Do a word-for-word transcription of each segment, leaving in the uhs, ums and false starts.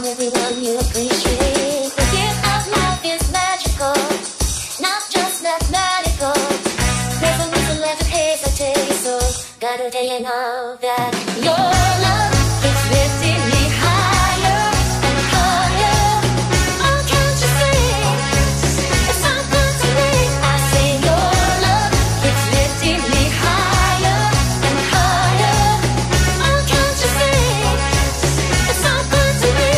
everyone you appreciate. The gift of life is magical, not just mathematical. There's a reason left to hesitate, so gotta tell you now that your love is lifting me higher and higher. Oh, can't you see? It's so good to me. I say your love is lifting me higher and higher. Oh, can't you see? It's so good to me.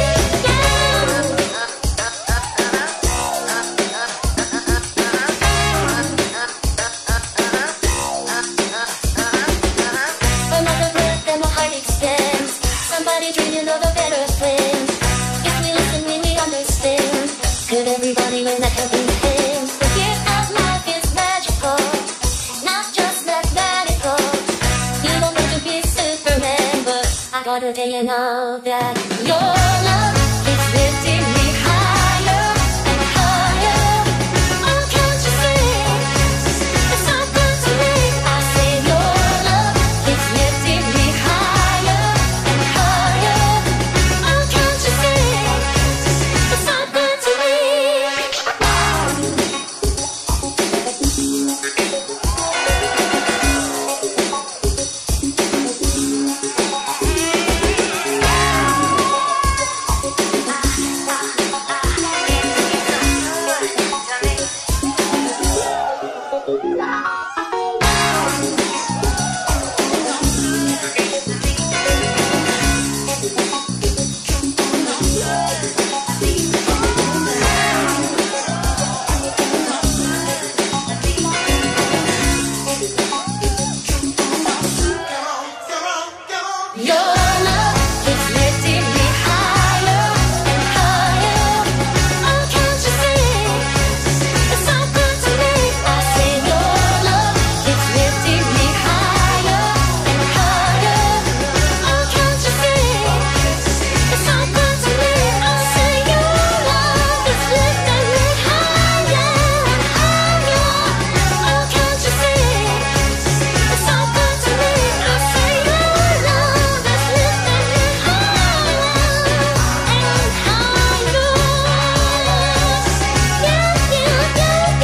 Another breath and my heart expands. Somebody dreaming of a better plan. If we listen, we may understand. Could everybody learn that helping hand? The gift of life is magical, not just mathematical. You don't need to be Superman, but I gotta tell you now that your love is lifting me higher and higher. Oh, can't you see? It's so good to me. I say your love is lifting me higher and higher. Oh, can't you see? It's so good to me. Your love is lifting me higher and higher. Oh, can't you see? It's so good to me. I say your love is lifting me higher and higher. Oh, can't you see? It's so good to me. I say your love is lifting me higher and higher. Oh, can't you see? It's so good to me. I say your love is lifting me higher and higher. Yeah, yeah, yeah,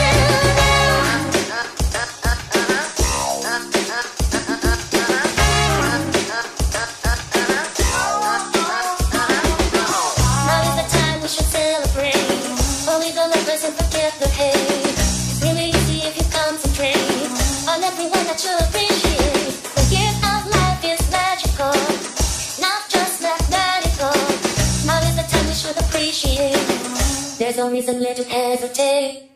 Now is the time we should celebrate. Only the lovers and forget the hate. It's really easy if you concentrate on everyone that you appreciate. The gift of life is magical, not just mathematical. Now is the time we should appreciate. There's no reason left to hesitate.